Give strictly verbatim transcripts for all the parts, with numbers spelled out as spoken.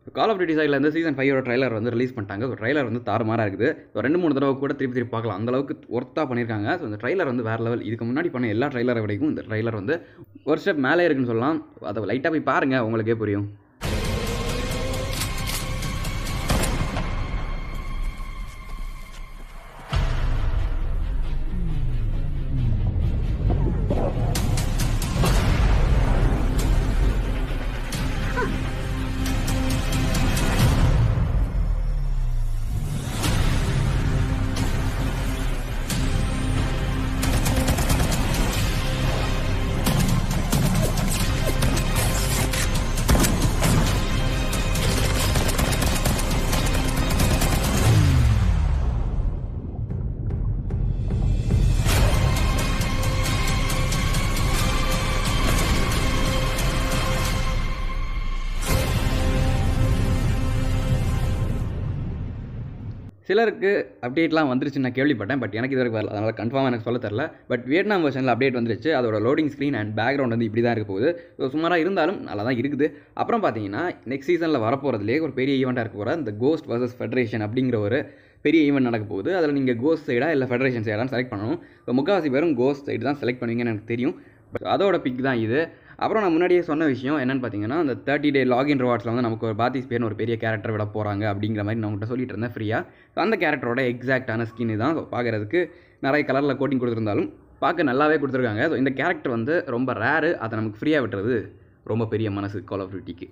Call of duty சைடில் வந்து season ஃபைவோட ட்ரைலர் வந்து ரிலீஸ் பண்ணிட்டாங்க. ஸோ ட்ரைலர் வந்து தாறுமாறாக இருக்குது. ஸோ ரெண்டு மூணு தடவை கூட திருப்பி திருப்பி பார்க்கலாம், அந்தளவுக்கு ஒர்த்தாக பண்ணியிருக்காங்க. ஸோ இந்த ட்ரைலர் வந்து வேறு லெவல். இதுக்கு முன்னாடி பண்ண எல்லா ட்ரைலரை விடைக்கும் இந்த ட்ரைலர் வந்து ஒரு ஸ்டெப் மேலே இருக்குன்னு சொல்லலாம். அதை லைட்டாக போய் பாருங்கள், உங்களுக்கே புரியும். சிலருக்கு அப்டேட்லாம் வந்துருச்சு நான் கேள்விப்பட்டேன். பட் எனக்கு இது வரைக்கும் வரல, அதனால் கன்ஃபார்மாக எனக்கு சொல்ல தெரில. பட் வியட்நாம் வெர்ஷனில் அப்டேட் வந்துருச்சு. அதோட லோடிங் ஸ்க்ரீன் அண்ட் பேக்ரவுண்ட் வந்து இப்படி தான் இருக்க போகுது. ஸோ சுமாராக இருந்தாலும் நல்லா தான் இருக்குது. அப்புறம் பார்த்தீங்கன்னா நெக்ஸ்ட் சீசனில் வரப்போகிறதுலே ஒரு பெரிய ஈவெண்ட்டாக இருக்க போகிற இந்த கோஸ்ட் வர்சஸ் ஃபெடரேஷன் அப்படிங்கிற ஒரு பெரிய ஈவெண்ட் நடக்க போகுது. அதில் நீங்கள் கோஸ்ட் சைடா இல்லை ஃபெடரேஷன் சைடான்னு செலக்ட் பண்ணணும். இப்போ முக்கால்வாசி பேரும் கோஸ்ட் சைடு தான் செலக்ட் பண்ணுவீங்கன்னு எனக்கு தெரியும். பட் அதோட பிக் தான் இது. அப்புறம் நான் முன்னாடியே சொன்ன விஷயம் என்னென்னு பார்த்தீங்கன்னா, அந்த தேர்ட்டி டே லாகின் ரிவார்ட்ஸில் வந்து நமக்கு ஒரு பாத்திஸ் பேர்னு ஒரு பெரிய கேரக்டர் விட போகிறாங்க அப்படிங்கிற மாதிரி நான் உங்கள்கிட்ட சொல்லிட்டு இருந்தேன் ஃப்ரீயாக. ஸோ அந்த கேரக்டரோட எக்ஸாக்டான ஸ்கின் தான். ஸோ பார்க்குறதுக்கு நிறைய கலரில் கோட்டிங் கொடுத்துருந்தாலும் பார்க்க நல்லாவே கொடுத்துருக்காங்க. ஸோ இந்த கேரக்டர் வந்து ரொம்ப ரேரு, அதை நமக்கு ஃப்ரீயாக விட்டுறது ரொம்ப பெரிய மனசு கால் ஆஃப் டியூட்டிக்கு.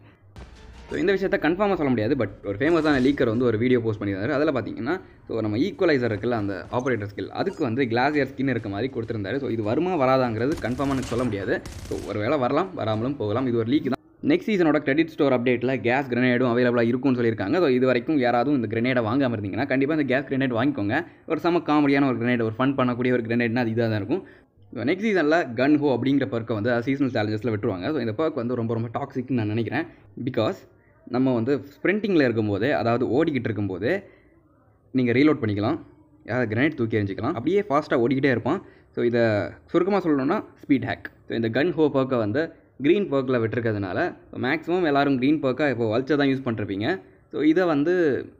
ஸோ இந்த விஷயத்தை கன்ஃபார்மாக சொல்ல முடியாது. பட் ஒரு ஃபேமஸான லீக்கர் வந்து ஒரு வீடியோ போஸ்ட் பண்ணியிருந்தாரு. அதில் பார்த்தீங்கன்னா ஸோ நம்ம ஈக்குவலைசர் இருக்குல்ல, அந்த ஆப்ரேட்டர் ஸ்கில், அதுக்கு வந்து கிளாசியர் ஸ்கின் இருக்க மாதிரி கொடுத்துருந்தாரு. ஸோ இது வருமா வராதாங்கிறது கன்ஃபார்மாக எனக்கு சொல்ல முடியாது. ஸோ ஒரு வேளை வரலாம், வராமலும் போகலாம். இது ஒரு லீக் தான். நெக்ஸ்ட் சீசனோட கிரெடிட் ஸ்டோர் அப்டேட்டில் கேஸ் கிரனேடும் அவைலபிளாக இருக்கும்னு சொல்லியிருக்காங்க. ஸோ இது வரைக்கும் யாராவது இந்த கிரனேடை வாங்காமல் இருந்தீங்கன்னா கண்டிப்பாக இந்த கேஸ் கிரனேட் வாங்கிக்கோங்க. ஒரு செம காமெடியான ஒரு கிரனேட், ஒரு ஃபன் பண்ணக்கூடிய ஒரு கிரனேட்னா அது இதாக தான் இருக்கும். நெக்ஸ்ட் சீசனில் கன் ஹோ அப்படிங்கிற பர்க்கை வந்து சீசனல் சேலஞ்சஸில் விட்டுருவாங்க. ஸோ இந்த பர்க் வந்து ரொம்ப ரொம்ப டாக்ஸிக்னு நான் நினைக்கிறேன். பிகாஸ் நம்ம வந்து ஸ்ப்ரிண்டிங்கில் இருக்கும்போதே, அதாவது ஓடிக்கிட்டு இருக்கும்போதே நீங்கள் ரீலோட் பண்ணிக்கலாம், யாராவது கிரனேட் தூக்கி எறிஞ்சிக்கலாம், அப்படியே ஃபாஸ்ட்டாக ஓடிக்கிட்டே இருப்பான். ஸோ இதை சுருக்கமாக சொல்லணும்னா ஸ்பீட் ஹேக். ஸோ இந்த கன் ஹோ பர்க்கை வந்து க்ரீன் பர்க்கில் விட்டுருக்கிறதுனால மேக்ஸிமம் எல்லோரும் க்ரீன் பர்க்காக இப்போ வல்ச்சை தான் யூஸ் பண்ணிருப்பீங்க. ஸோ இதை வந்து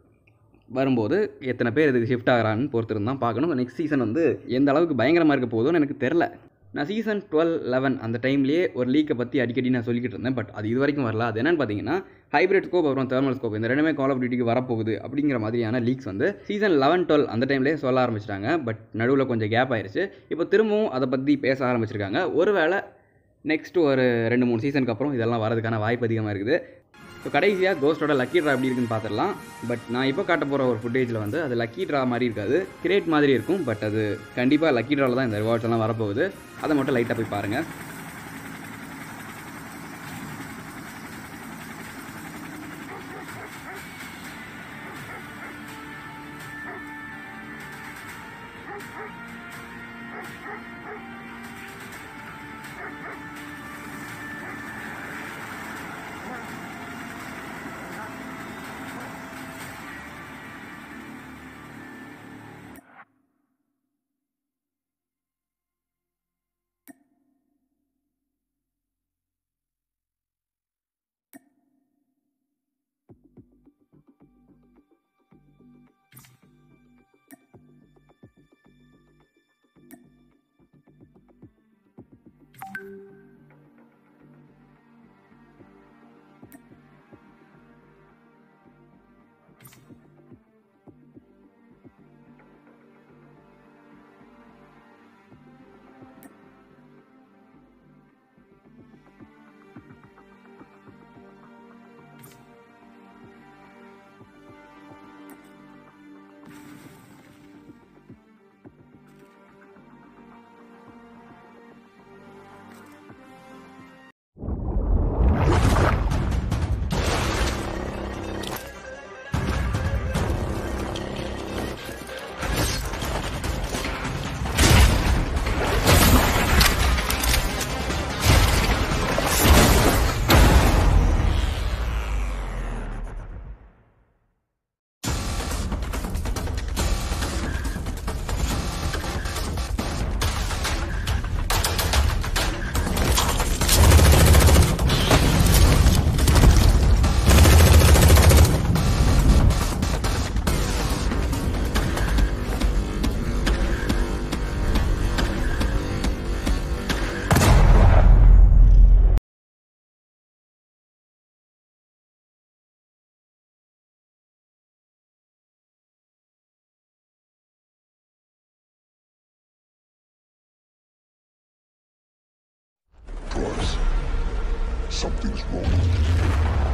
வரும்போது எத்தனை பேர் இதுக்கு ஷிஃப்ட் ஆகிறான்னு பொறுத்திருந்து தான் பார்க்கணும். நெக்ஸ்ட் சீசன் வந்து எந்த அளவுக்கு பயங்கரமாக இருக்க போதும்னு எனக்கு தெரில. நான் சீசன் டுவெல் லெவன் அந்த டைம்லேயே ஒரு லீக்கை பற்றி அடிக்கடி நான் சொல்லிக்கிட்டு இருந்தேன். பட் அது இது வரைக்கும் வரல. அது என்னென்னு பார்த்தீங்கன்னா ஹைப்ரிட் ஸ்கோப் அப்புறம் தெர்மல் ஸ்கோப், இந்த ரெண்டுமே கால் ஆஃப் டியூட்டிக்கு வரப்போகுது அப்படிங்கிற மாதிரியான லீக்ஸ் வந்து சீசன் லெவன் டுவெல் அந்த டைம்லேயே சொல்ல ஆரம்பிச்சிட்டாங்க. பட் நடுவில் கொஞ்சம் கேப் ஆயிடுச்சு. இப்போ திரும்பவும் அதை பற்றி பேச ஆரம்பிச்சிருக்காங்க. ஒருவேளை நெக்ஸ்ட் ஒரு ரெண்டு மூணு சீசனுக்கு அப்புறம் இதெல்லாம் வரதுக்கான வாய்ப்பு அதிகமாக இருக்குது. ஸோ கடைசியாக கோஸ்ட்டோட லக்கி ட்ரா எப்படி இருக்குன்னு பார்த்துடலாம். பட் நான் இப்போ காட்ட போகிற ஒரு ஃபுட்டேஜில் வந்து அது லக்கி ட்ரா மாதிரி இருக்காது, கிரேட் மாதிரி இருக்கும். பட் அது கண்டிப்பாக லக்கி ட்ராவில் தான் இந்த ரிவார்ட்ஸ் எல்லாம் வரப்போகுது. அதை மட்டும் லைட்டாக போய் பாருங்கள். Something's wrong.